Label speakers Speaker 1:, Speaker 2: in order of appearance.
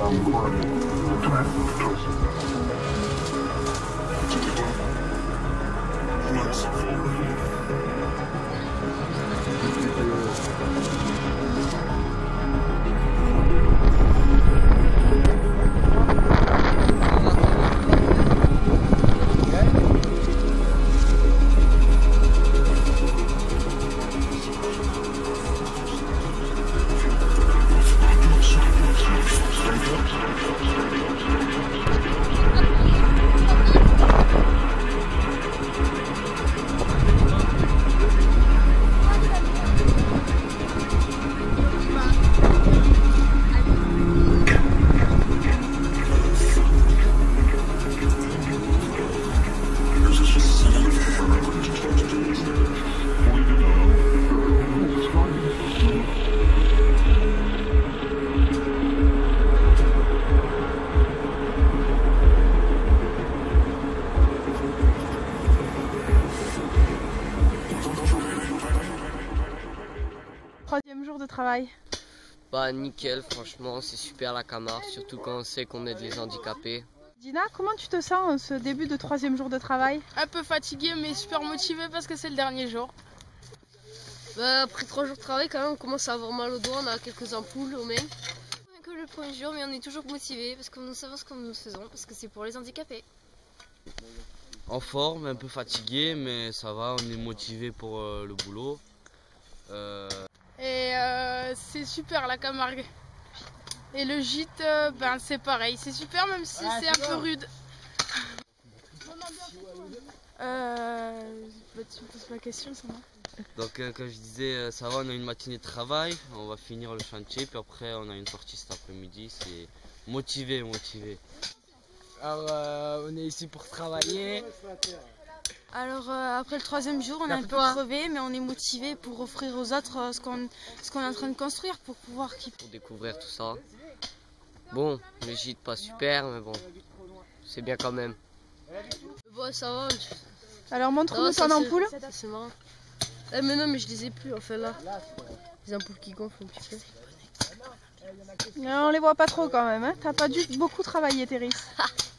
Speaker 1: Troisième jour de travail.
Speaker 2: Bah nickel, franchement c'est super la Camargue, surtout quand on sait qu'on aide les handicapés.
Speaker 1: Dina, comment tu te sens en ce début de troisième jour de travail?
Speaker 3: Un peu fatiguée mais super motivée parce que c'est le dernier jour.
Speaker 4: Bah, après 3 jours de travail quand même on commence à avoir mal aux doigts, on a quelques ampoules aux mains. Que le premier jour mais on est toujours motivé parce que nous savons ce que nous faisons parce que c'est pour les handicapés.
Speaker 5: En forme, un peu fatigué mais ça va, on est motivé pour le boulot.
Speaker 3: Et c'est super la Camargue. Et le gîte, ben c'est pareil, c'est super même si c'est un peu rude.
Speaker 1: Tu me poses la question, ça va?
Speaker 5: Donc comme je disais, ça va, on a une matinée de travail, on va finir le chantier, puis après on a une sortie cet après-midi, c'est motivé.
Speaker 2: Alors on est ici pour travailler.
Speaker 6: Alors après le troisième jour, on est un peu crevé, mais on est motivé pour offrir aux autres ce qu'on est en train de construire pour pouvoir
Speaker 2: pour découvrir tout ça. Bon, le gîte pas super, mais bon, c'est bien quand même.
Speaker 4: Bon, ça va.
Speaker 1: Alors montre-nous ton ampoule.
Speaker 4: C'est marrant. Mais non, mais je les ai plus en fait là. Les ampoules qui gonflent un petit peu.
Speaker 1: Non, on les voit pas trop quand même, hein. T'as pas dû beaucoup travailler, Thérèse.